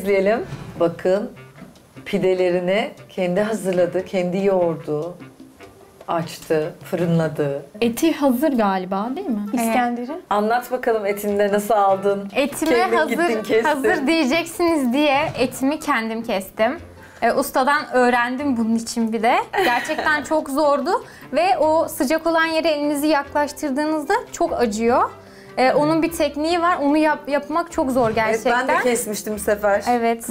İzleyelim. Bakın pidelerini kendi hazırladı, kendi yoğurdu, açtı, fırınladı. Eti hazır galiba değil mi? İskender'i. Anlat bakalım etinde nasıl aldın? Etimi Kendin gittin, kestin. hazır diyeceksiniz diye etimi kendim kestim. Ustadan öğrendim bunun için bir de. Gerçekten çok zordu ve o sıcak olan yere elinizi yaklaştırdığınızda çok acıyor. Onun bir tekniği var. Onu yapmak çok zor gerçekten. Evet, ben de kesmiştim bir sefer. Evet.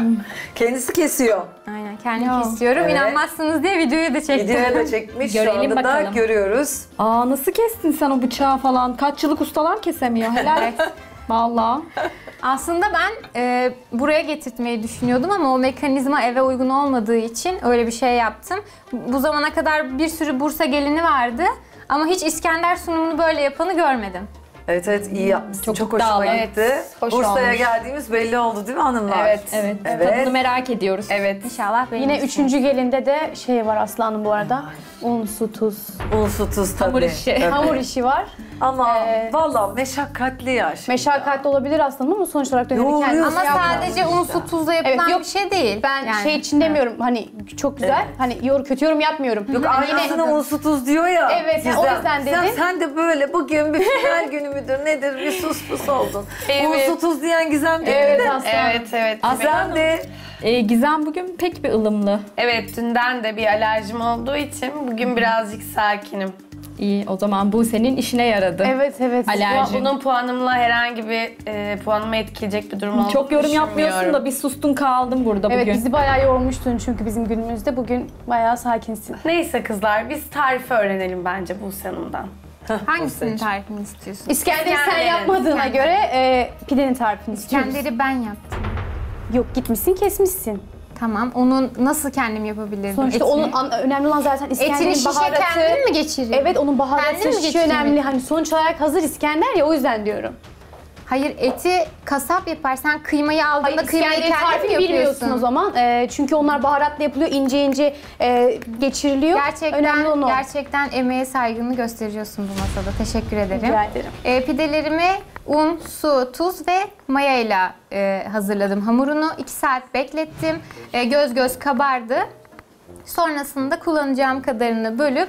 Kendisi kesiyor. Aynen kendim kesiyorum. Evet. İnanmazsınız diye videoyu da çektim. Videoya da çekmiş. Şu Görelim anda da bakalım. görüyoruz. Aa nasıl kestin sen o bıçağı falan? Kaç yıllık ustalar kesemiyor. Helal. Vallahi. Aslında ben buraya getirtmeyi düşünüyordum ama o mekanizma eve uygun olmadığı için öyle bir şey yaptım. Bu zamana kadar bir sürü Bursa gelini vardı ama hiç İskender sunumunu böyle yapanı görmedim. Evet evet, iyi yapmışsın. Çok hoşuma iddialı. gitti. hoş Bursa'ya olmuş. geldiğimiz belli oldu değil mi hanımlar? Evet. Evet. Evet. Tadını merak ediyoruz. Evet. İnşallah Yine beğenirsiniz. 3. gelinde de şey var Aslanım bu arada. Un, su, tuz. Un, su, tuz tabii. Hamur işi. Evet. Hamur işi var. Ama valla meşakkatli ya. Şimdi. Meşakkatli olabilir Aslanım ama sonuç olarak döneri Yoğuruyorsun. kendisi Ama yapmaz. sadece un, su, tuzla yapılan Evet, yok. bir şey değil. Ben Yani. şey için demiyorum hani çok güzel. Hani kötü yorum yapmıyorum. Yok Hani aynısına un, su, tuz diyor ya. Evet, o yüzden dedim. Sen de böyle bugün bir final günü müdür nedir bir sus pus oldun. Un, su, tuz diyen Gizem değil Evet de. Aslan. Evet. Gizem de Gizem bugün pek bir ılımlı. Evet, dünden de bir alerjim olduğu için bugün birazcık sakinim. İyi o zaman bu senin işine yaradı. Evet. Alerji. Bunun puanımla herhangi bir puanımı etkileyecek bir durum olduğunu Çok yorum düşünmüyorum. yapmıyorsun da bir sustun kaldın burada Evet bugün. bizi bayağı yormuştun çünkü bizim günümüzde. Bugün bayağı sakinsin. Neyse kızlar, biz tarifi öğrenelim bence Buse Hanım'dan. Hangisinin tarifini istiyorsun? İskender'i sen İskender'in. yapmadığına göre pidenin tarifini istiyoruz. İskender'i ben yaptım. Yok gitmişsin kesmişsin. Tamam. Onu nasıl kendim yapabilirim? Sonuçta Etini? onun önemli olan zaten Etini İskender'in şişe baharatı. kendin mi geçireyim? Evet onun baharatı Kendin mi şişi geçireyim? önemli. Hani sonuç olarak hazır İskender ya o yüzden diyorum. Hayır, eti kasap yapar. Sen kıymayı aldığında kıymayı İskender'in kendin mi tarifini bilmiyorsun yapıyorsun? o zaman. Çünkü onlar baharatla yapılıyor, ince ince geçiriliyor. Önemli olan o. Gerçekten emeğe saygını gösteriyorsun bu masada. Teşekkür ederim. Rica ederim. Pidelerimi un, su, tuz ve mayayla hazırladım hamurunu. 2 saat beklettim. Göz göz kabardı. Sonrasında kullanacağım kadarını bölüp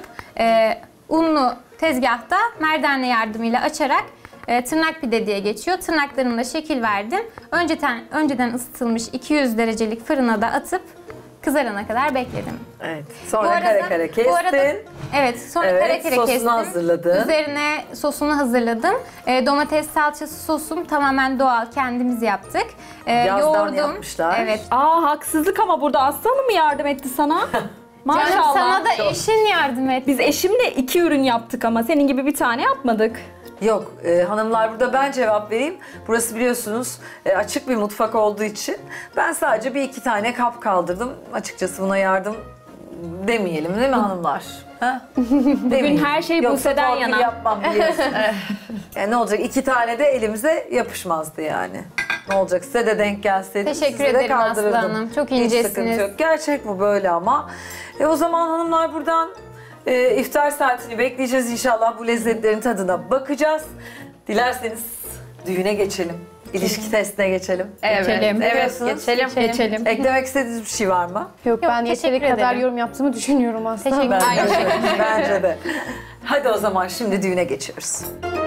unlu tezgahta merdane yardımıyla açarak tırnak pide diye geçiyor. Tırnaklarımla şekil verdim. Önceden ısıtılmış 200 derecelik fırına da atıp kızarana kadar bekledim. evet. Sonra kare kare kestin. Sonra Evet, kare kare sosunu kestim. hazırladın. Üzerine sosunu hazırladım. Domates salçası sosum tamamen doğal, kendimiz yaptık. Yazdan yapmışlar. Evet. Aa haksızlık ama burada Aslanım mı yardım etti sana? Maşallah. Canım sana da eşin yardım etti. Biz eşimle 2 ürün yaptık ama senin gibi bir tane yapmadık. Yok hanımlar, burada ben cevap vereyim. Burası biliyorsunuz açık bir mutfak olduğu için ben sadece bir iki tane kap kaldırdım. Açıkçası buna yardım demeyelim değil mi hanımlar? Ha? Bugün her şey Yoksa Buse'den torpil yana. yapmam biliyorsun. Ne olacak? 2 tane de elimize yapışmazdı yani. Ne olacak? Size de denk gelseydi Teşekkür size de ederim Aslı kaldırırdım. Hanım. Çok Hiç incesiniz. sıkıntı yok. Gerçek bu böyle ama. O zaman hanımlar buradan iftar saatini bekleyeceğiz inşallah. Bu lezzetlerin tadına bakacağız. Dilerseniz düğüne geçelim. İlişki testine geçelim. Geçelim. Ne Evet, diyorsunuz? geçelim. Eklemek istediğiniz bir şey var mı? Yok ben teşekkür yeteri kadar ederim. yorum yaptığımı düşünüyorum aslında. Teşekkür Bence ederim. de. Bence de. Hadi o zaman şimdi düğüne geçiyoruz.